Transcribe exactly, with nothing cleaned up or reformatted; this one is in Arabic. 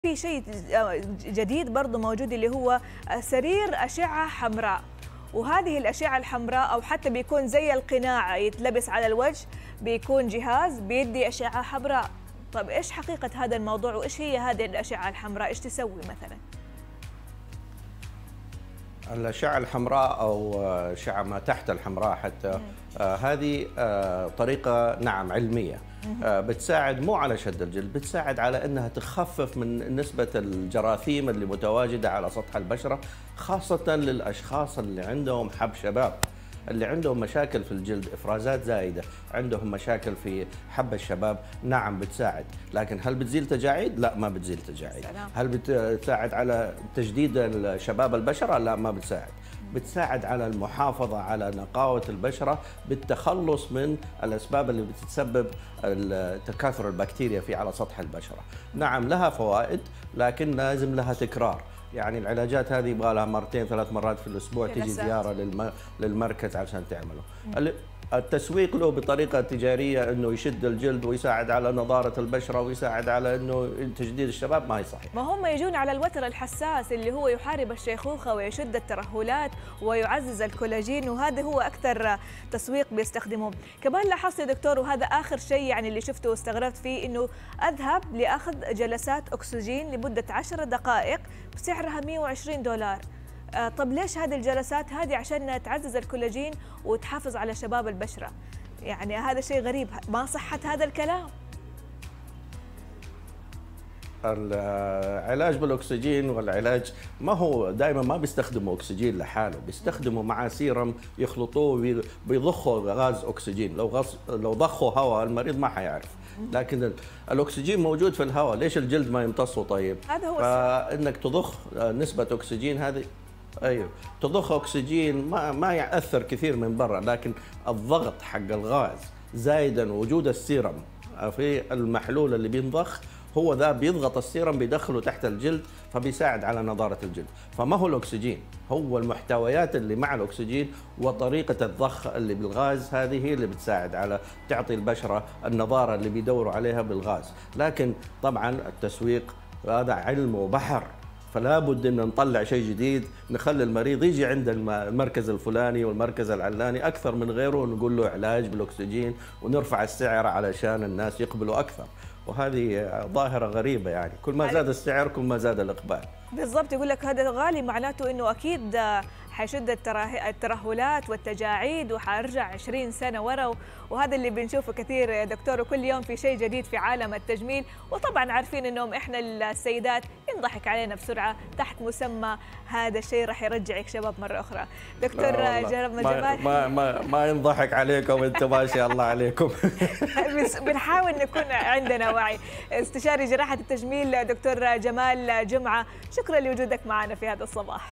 في شيء جديد برضه موجود اللي هو سرير أشعة حمراء، وهذه الأشعة الحمراء أو حتى بيكون زي القناع يتلبس على الوجه، بيكون جهاز بيدي أشعة حمراء. طب إيش حقيقة هذا الموضوع وإيش هي هذه الأشعة الحمراء؟ إيش تسوي مثلا؟ الأشعة الحمراء أو أشعة ما تحت الحمراء حتى آه هذه آه طريقة نعم علمية آه بتساعد مو على شد الجلد، بتساعد على أنها تخفف من نسبة الجراثيم اللي متواجدة على سطح البشرة، خاصة للأشخاص اللي عندهم حب شباب، اللي عندهم مشاكل في الجلد، إفرازات زايدة، عندهم مشاكل في حب الشباب. نعم بتساعد، لكن هل بتزيل تجاعيد؟ لا ما بتزيل تجاعيد. هل بتساعد على تجديد شباب البشرة؟ لا ما بتساعد. بتساعد على المحافظة على نقاوة البشرة بالتخلص من الأسباب اللي بتتسبب تكاثر البكتيريا في على سطح البشرة. نعم لها فوائد، لكن لازم لها تكرار. يعني العلاجات هذه يبغى لها مرتين ثلاث مرات في الاسبوع تجي زياره للمركز عشان تعمله. التسويق له بطريقه تجاريه انه يشد الجلد ويساعد على نضاره البشره ويساعد على انه تجديد الشباب ما هي صحيح. ما هم يجون على الوتر الحساس اللي هو يحارب الشيخوخه ويشد الترهلات ويعزز الكولاجين، وهذا هو اكثر تسويق بيستخدموه. كمان لاحظت يا دكتور، وهذا اخر شيء يعني اللي شفته واستغربت فيه، انه اذهب لاخذ جلسات اكسجين لمده عشر دقائق بسعرها مئة وعشرين دولار. آه طب ليش هذه الجلسات هذه؟ عشان تعزز الكولاجين وتحافظ على شباب البشرة. يعني هذا شيء غريب، ما صحة هذا الكلام؟ العلاج بالاكسجين والعلاج ما هو دائما ما بيستخدموا اكسجين لحاله، بيستخدموا معاه سيرم يخلطوه بيضخوا غاز اكسجين. لو غص لو ضخوا هواء المريض ما حيعرف، لكن الاكسجين موجود في الهواء، ليش الجلد ما يمتصه؟ طيب هذا هو فانك تضخ نسبه اكسجين هذه، ايوه تضخ اكسجين ما ما ياثر كثير من برا، لكن الضغط حق الغاز زايدا وجود السيرم في المحلول اللي بينضخ هو ذا بيضغط السيرم بيدخله تحت الجلد فبيساعد على نضاره الجلد. فما هو الاكسجين، هو المحتويات اللي مع الاكسجين وطريقه الضخ اللي بالغاز، هذه هي اللي بتساعد على تعطي البشره النضاره اللي بيدوروا عليها بالغاز. لكن طبعا التسويق هذا علم وبحر، فلا بد ان نطلع شيء جديد، نخلي المريض يجي عند المركز الفلاني والمركز العلاني اكثر من غيره ونقول له علاج بالاكسجين ونرفع السعر علشان الناس يقبلوا اكثر. وهذه ظاهرة غريبة، يعني كل ما زاد السعر كل ما زاد الإقبال. بالضبط، يقول لك هذا غالي معناته إنه أكيد حيشد الترهلات والتجاعيد وحارجع عشرين سنة ورا، وهذا اللي بنشوفه كثير يا دكتور، وكل يوم في شيء جديد في عالم التجميل. وطبعا عارفين إنهم إحنا السيدات ينضحك علينا بسرعة تحت مسمى هذا الشيء راح يرجعك شباب مرة أخرى. دكتور جمال ما, ما, ما, ما ينضحك عليكم أنتم ما شاء الله عليكم. بنحاول نكون عندنا وعي. استشاري جراحة التجميل دكتور جمال جمعة، شكرا لوجودك معنا في هذا الصباح.